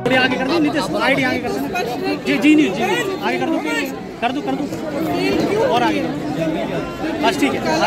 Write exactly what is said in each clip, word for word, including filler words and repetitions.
थोड़ी आगे कर दो नीचे, साइड आगे कर दो। जी जी नहीं जी आगे कर दो कर दो कर दो और आगे बस ठीक है।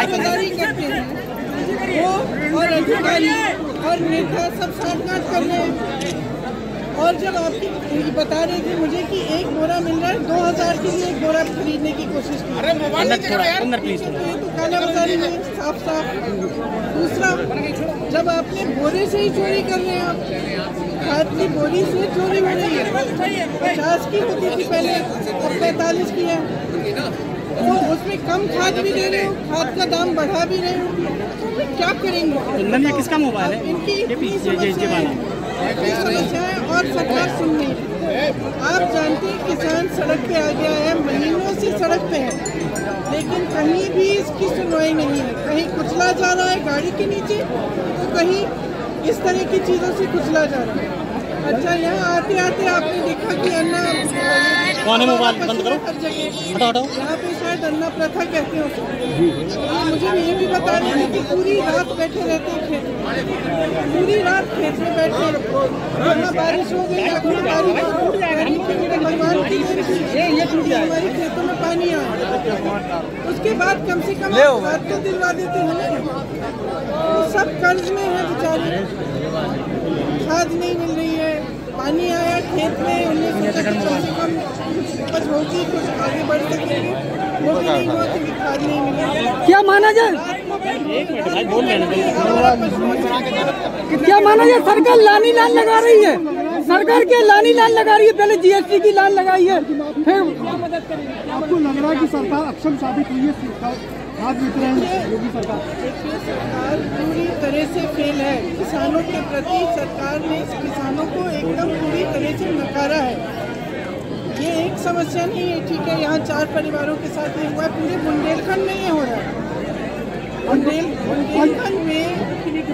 वो और अधिकारी और नेता सब साथ कर रहे हैं। और जब आपकी बता रहे थे मुझे कि एक बोरा मिल रहा है, दो हजार के लिए एक बोरा खरीदने की कोशिश की। अरे मोबाइल अंदर प्लीज, ये तो काला बाजारी है साफ साफ। दूसरा, जब आपने बोरे से ही चोरी कर रहे हैं, आप खाद की बोरी से चोरी हो रही है। पचास की होती थी पहले, अब पैंतालीस की है। तो उसमें कम खाद भी दे रहे हो, खाद का दाम बढ़ा भी रहे हो, तो क्या करेंगे? किसका मोबाइल है? इनकी समस्या है और सरकार सुन नहीं रही। आप जानते हैं किसान सड़क पे आ गया है, महीनों से सड़क पे है, लेकिन कहीं भी इसकी सुनवाई नहीं है। कहीं कुचला जा रहा है गाड़ी के नीचे, तो कहीं इस तरह की चीज़ों से कुचला जा रहा है। अच्छा, यहाँ आते आते आपने देखा कि अन्ना कौन है, मोबाइल बंद करो, हटाओ हटाओ। यहाँ पे शायद अन्ना प्रथा कहते हैं उसको। मुझे ये भी बता रहे हैं कि पूरी रात बैठे रहते हैं खेत में, पूरी रात खेत में बैठे। जहाँ बारिश हो गई, भगवान की हमारे खेतों में पानी आया, उसके बाद कम से कम रात को दिलवा देते हैं। तो सब कर्ज में है बेचारे, खाद नहीं मिल रही है, पानी आया खेत में, उन्हें सोचा कि कम से कम कुछ होगी, कुछ आगे बढ़ सकेंगे, वो भी नहीं हुआ क्योंकि खाद नहीं मिली। क्या माना जाए क्या माना जाए सरकार लानी लान लगा रही है, सरकार क्या लानी लान लगा रही है? पहले जीएसटी की लान लगाई है, फिर आपको लग रहा है कि सरकार अक्षम साबित हुई है खाद वितरण योगी सरकार? देखिए, सरकार पूरी तरह से फेल है। किसानों के प्रति सरकार ने किसानों को एकदम पूरी तरह से नकारा है। ये एक समस्या नहीं है, ठीक है, यहाँ चार परिवारों के साथ ये हुआ है, पूरे बुंदेलखंड में ये हो रहा है। बुंदेल बुंदेलखंड में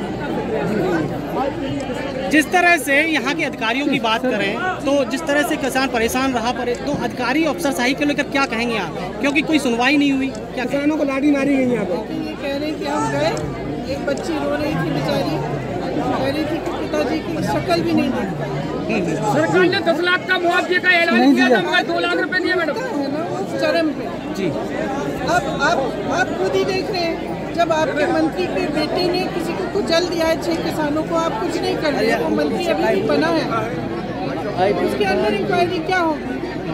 जिस तरह से यहाँ के अधिकारियों की बात करें तो जिस तरह से किसान परेशान रहा पड़े, तो अधिकारी अफसरशाही को लेकर क्या कहेंगे आप? क्योंकि कोई सुनवाई नहीं हुई, क्या किसानों को लाठी मारी गई यहाँ पे? ये कह रहे थे, हम गए, एक बच्ची रो रही थी बेचारी, कह रही थी कि पिताजी की शक्ल भी नहीं देख पाई। सरकार ने दस लाख का मुआवजे का ऐलान किया था, मगर दो लाख रुपए दिए मैडम। है ना, उस चरम पे जी। अब आप आप खुद ही देख रहे हैं, जब आपके मंत्री के बेटे ने किसी को कुचल दिया है, छह किसानों को, आप कुछ नहीं कर रहे। वो मंत्री अभी भी बना है, उसके अंदर इंक्वायरी क्या होगी?